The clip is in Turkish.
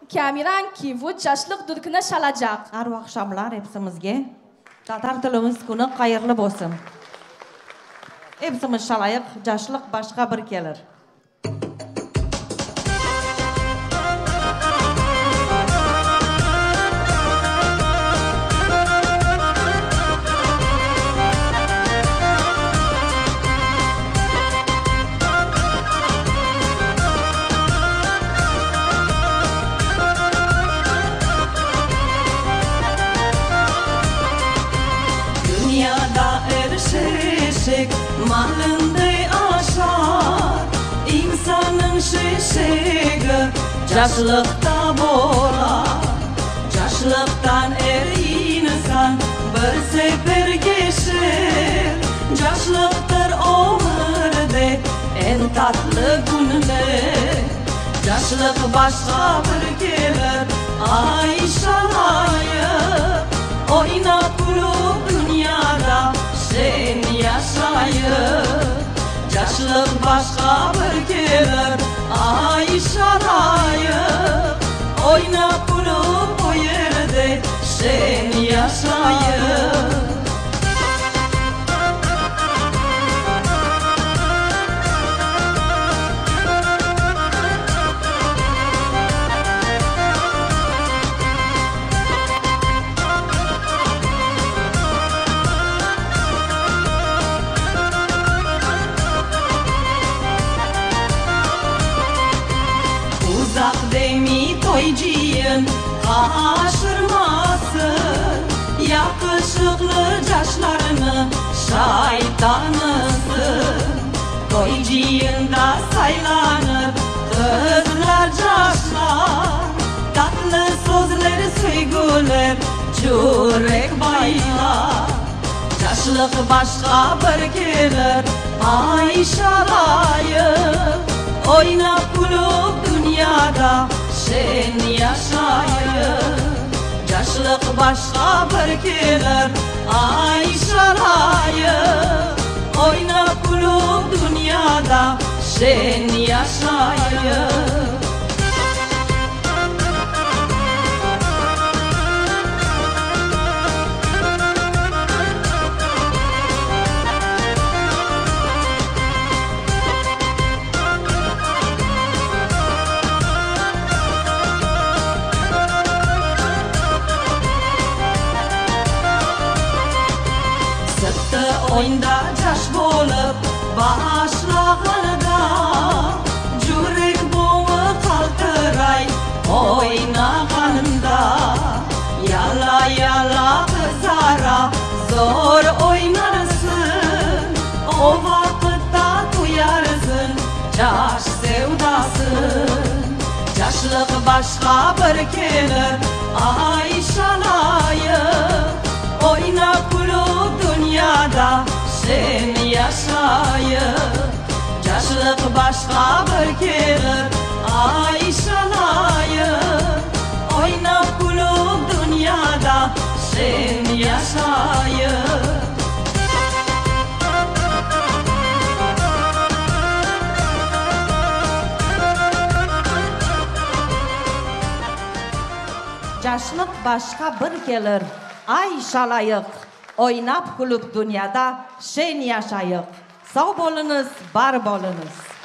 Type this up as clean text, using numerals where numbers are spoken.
Kamiranki bu yaşlık durkuna şalacak. Arı akşamlar hepsimizge. Tatar tilimiz kuni qayırlı bolsun. Hepsimiz şalayık, yaşlık başka bir gelir. Malınday aşar insanın şişegi yaşlıkta bolar. Yaşlıktan insan bir sefer geçir. Yaşlıktır ömürde en tatlı günler. Yaşlık başka bir gelir ay şalayıp oynap durup dünyada sen yaşayıp. Yaşlık başka bir gelir ay şalayıp oynap durup o yerde sen yaşayıp. Toyciyin aşırmasın yakışıklı yaşlarını şeytanısın. Toyciyin da saylanır kızlar yaşlar. Tatlı sözler söygüler yürek baylar. Yaşlık başka bir gelir ay şalayıp oynap gülüp dünyada sen yaşayıp. Yaşlık başka bir gelir ay şalayıp oynap gülüp dünyada sen yaşayıp. Oyunda yaş bolup başlaganda yürek boğu kaltıray oynaganda. Yala yala kızara zor oynarsın, o vakitta duyarsın yaş sevdasın. Yaşlık başka bir gelir ay şalayıp oynap gülüp dünyada sen yaşayıp. Yaşlık başka bir gelir ay şalayıp oynap gülüp dünyada sen yaşayıp. Yaşlık başka bir gelir ay şalayık oynap gülüp dünyada sen yaşayıp. Sağ bolunuz, bar bolunuz.